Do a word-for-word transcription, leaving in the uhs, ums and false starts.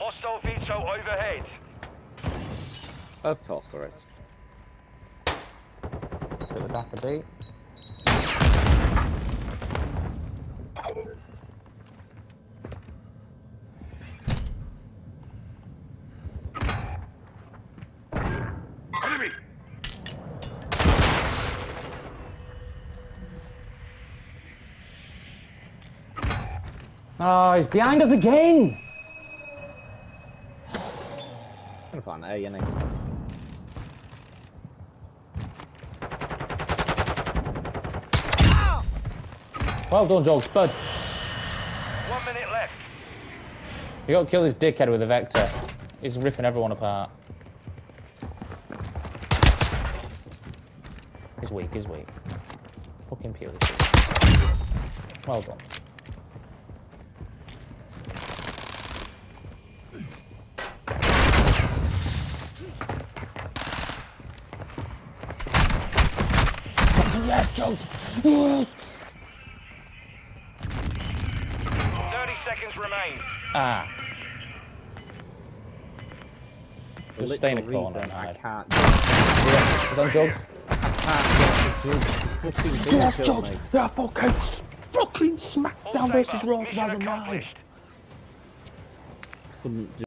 Hostile veto overhead. Of course there is. Bit of back a beat. Enemy! Oh, he's behind us again! I'm gonna find A, you know. Well done, Joel Spud. One minute left. You got to kill this dickhead with a Vector. He's ripping everyone apart. He's weak, he's weak. Fucking purely. Well done. Yes, Jones! Yes! thirty seconds remain. Ah. For Just stay in a literal corner reason, and I hide. can't. Yeah, is that Jones? I can't get the fucking Yes, kill Jones! me. Yeah, fucking, fucking All SmackDown versus saber. Raw Mission two thousand nine. accomplished. Couldn't do